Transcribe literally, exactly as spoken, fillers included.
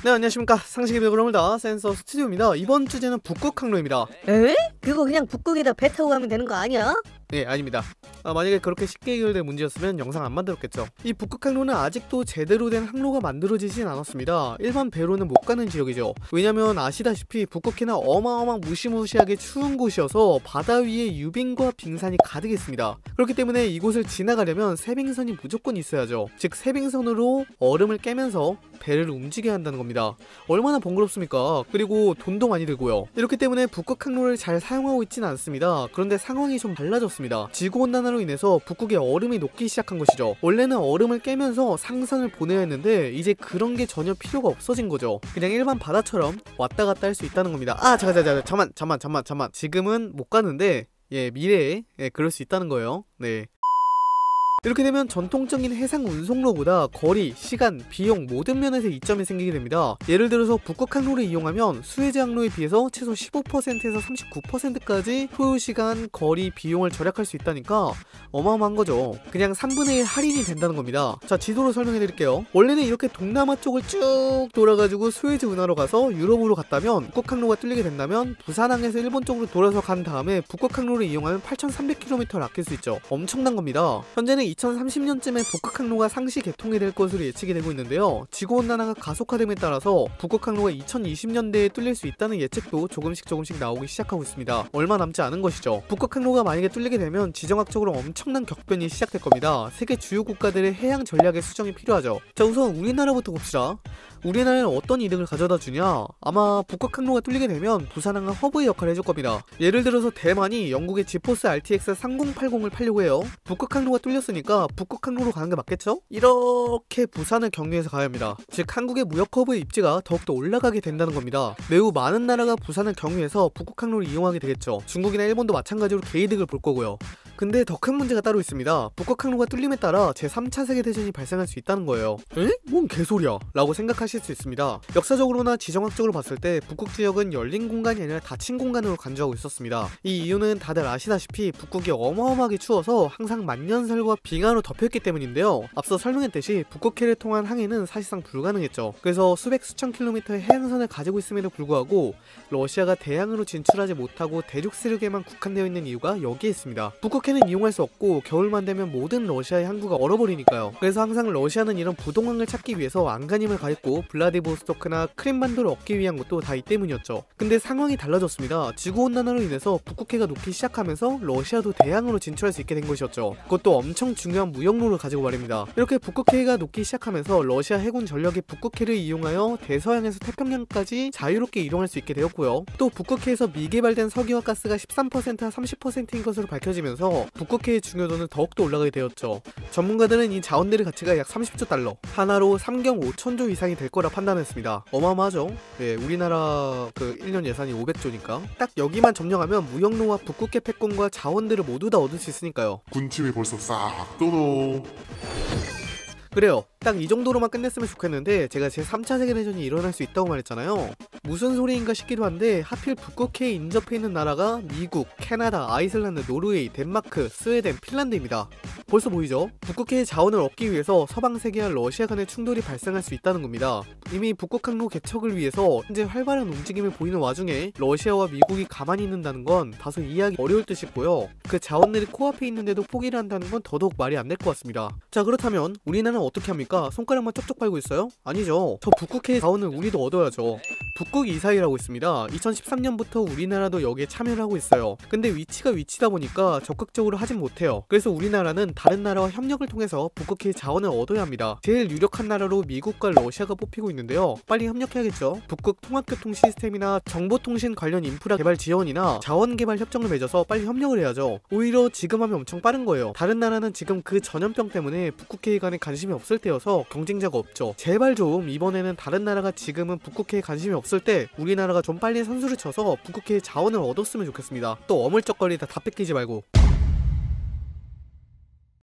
네, 안녕하십니까. 상식의 벽을 허물다 센서 스튜디오입니다. 이번 주제는 북극 항로입니다. 에? 그거 그냥 북극에다 배 타고 가면 되는 거 아니야? 네, 아닙니다. 아, 만약에 그렇게 쉽게 해결될 문제였으면 영상 안 만들었겠죠. 이 북극 항로는 아직도 제대로 된 항로가 만들어지진 않았습니다. 일반 배로는 못 가는 지역이죠. 왜냐면 아시다시피 북극해는 어마어마한 무시무시하게 추운 곳이어서 바다 위에 유빙과 빙산이 가득 있습니다. 그렇기 때문에 이곳을 지나가려면 세빙선이 무조건 있어야죠. 즉 세빙선으로 얼음을 깨면서 배를 움직여야 한다는 겁니다. 얼마나 번거롭습니까? 그리고 돈도 많이 들고요. 이렇기 때문에 북극 항로를 잘 사용하고 있지는 않습니다. 그런데 상황이 좀 달라졌습니다. 지구온난화로 인해서 북극의 얼음이 녹기 시작한 것이죠. 원래는 얼음을 깨면서 상선을 보내야 했는데 이제 그런 게 전혀 필요가 없어진 거죠. 그냥 일반 바다처럼 왔다 갔다 할 수 있다는 겁니다. 아 잠깐 잠깐 잠깐 잠만 잠만 잠만 지금은 못 가는데 예 미래에 예 그럴 수 있다는 거예요. 네. 이렇게 되면 전통적인 해상 운송로보다 거리, 시간, 비용 모든 면에서 이점이 생기게 됩니다. 예를 들어서 북극 항로를 이용하면 수에즈 항로에 비해서 최소 십오 퍼센트에서 삼십구 퍼센트까지 소요 시간, 거리, 비용을 절약할 수 있다니까 어마어마한 거죠. 그냥 삼분의 일 할인이 된다는 겁니다. 자, 지도로 설명해 드릴게요. 원래는 이렇게 동남아 쪽을 쭉 돌아가지고 수에즈 운하로 가서 유럽으로 갔다면 북극 항로가 뚫리게 된다면 부산항에서 일본 쪽으로 돌아서 간 다음에 북극 항로를 이용하면 팔천삼백 킬로미터를 아낄 수 있죠. 엄청난 겁니다. 현재는 이천삼십 년쯤에 북극 항로가 상시 개통이 될 것으로 예측이 되고 있는데요. 지구온난화가 가속화됨에 따라서 북극 항로가 이천이십 년대에 뚫릴 수 있다는 예측도 조금씩 조금씩 나오기 시작하고 있습니다. 얼마 남지 않은 것이죠. 북극 항로가 만약에 뚫리게 되면 지정학적으로 엄청난 격변이 시작될 겁니다. 세계 주요 국가들의 해양 전략의 수정이 필요하죠. 자, 우선 우리나라부터 봅시다. 우리나라는 어떤 이득을 가져다 주냐? 아마 북극 항로가 뚫리게 되면 부산항은 허브의 역할을 해줄 겁니다. 예를 들어서 대만이 영국의 지포스 알티엑스 삼공팔공을 팔려고 해요. 북극 항로가 뚫렸으니까 북극 항로로 가는 게 맞겠죠? 이렇게 부산을 경유해서 가야 합니다. 즉 한국의 무역 허브의 입지가 더욱더 올라가게 된다는 겁니다. 매우 많은 나라가 부산을 경유해서 북극 항로를 이용하게 되겠죠. 중국이나 일본도 마찬가지로 개이득을 볼 거고요. 근데 더 큰 문제가 따로 있습니다. 북극 항로가 뚫림에 따라 제삼 차 세계대전이 발생할 수 있다는 거예요. 에? 뭔 개소리야? 라고 생각하실 수 있습니다. 역사적으로나 지정학적으로 봤을 때 북극 지역은 열린 공간이 아니라 닫힌 공간으로 간주하고 있었습니다. 이 이유는 다들 아시다시피 북극이 어마어마하게 추워서 항상 만년설과 빙하로 덮여있기 때문인데요. 앞서 설명했듯이 북극해를 통한 항해는 사실상 불가능했죠. 그래서 수백 수천 킬로미터의 해안선을 가지고 있음에도 불구하고 러시아가 대양으로 진출하지 못하고 대륙 세력에만 국한되어 있는 이유가 여기에 있습니다. 북극해는 이용할 수 없고 겨울만 되면 모든 러시아의 항구가 얼어버리니까요. 그래서 항상 러시아는 이런 부동항을 찾기 위해서 안간힘을 가했고 블라디보스토크나 크림반도를 얻기 위한 것도 다 이 때문이었죠. 근데 상황이 달라졌습니다. 지구온난화로 인해서 북극해가 녹기 시작하면서 러시아도 대양으로 진출할 수 있게 된 것이었죠. 그것도 엄청 중요한 무역로를 가지고 말입니다. 이렇게 북극해가 녹기 시작하면서 러시아 해군 전력이 북극해를 이용하여 대서양에서 태평양까지 자유롭게 이동할 수 있게 되었고요. 또 북극해에서 미개발된 석유와 가스가 십삼 퍼센트와 삼십 퍼센트인 것으로 밝혀지면서 북극해의 중요도는 더욱더 올라가게 되었죠. 전문가들은 이 자원들의 가치가 약 삼십조 달러, 하나로 삼경 오천조 이상이 될 거라 판단했습니다. 어마어마하죠? 네, 우리나라 그 일 년 예산이 오백조니까 딱 여기만 점령하면 무역로와 북극해 패권과 자원들을 모두 다 얻을 수 있으니까요. 군침이 벌써 싹 도노. 그래요. 딱 이 정도로만 끝냈으면 좋겠는데 제가 제삼 차 세계대전이 일어날 수 있다고 말했잖아요. 무슨 소리인가 싶기도 한데 하필 북극해에 인접해 있는 나라가 미국, 캐나다, 아이슬란드, 노르웨이, 덴마크, 스웨덴, 핀란드입니다. 벌써 보이죠? 북극해의 자원을 얻기 위해서 서방 세계와 러시아 간의 충돌이 발생할 수 있다는 겁니다. 이미 북극 항로 개척을 위해서 현재 활발한 움직임을 보이는 와중에 러시아와 미국이 가만히 있는다는 건 다소 이해하기 어려울 듯 싶고요. 그 자원들이 코앞에 있는데도 포기를 한다는 건 더더욱 말이 안 될 것 같습니다. 자, 그렇다면 우리나라는 어떻게 합니까? 손가락만 쪽쪽 빨고 있어요? 아니죠. 저 북극해의 자원을 우리도 얻어야죠. 북극 이사회라고 있습니다. 이천십삼 년부터 우리나라도 여기에 참여를 하고 있어요. 근데 위치가 위치다 보니까 적극적으로 하진 못해요. 그래서 우리나라는 다른 나라와 협력을 통해서 북극해의 자원을 얻어야 합니다. 제일 유력한 나라로 미국과 러시아가 뽑히고 있는데요. 빨리 협력해야겠죠. 북극 통합교통 시스템이나 정보통신 관련 인프라 개발 지원이나 자원 개발 협정을 맺어서 빨리 협력을 해야죠. 오히려 지금 하면 엄청 빠른 거예요. 다른 나라는 지금 그 전염병 때문에 북극해에 관해 관심이 없을 때여서 경쟁자가 없죠. 제발 좀 이번에는 다른 나라가 지금은 북극해에 관심이 없을 때 우리나라가 좀 빨리 선수를 쳐서 북극해의 자원을 얻었으면 좋겠습니다. 또 어물쩍거리다 다 뺏기지 말고.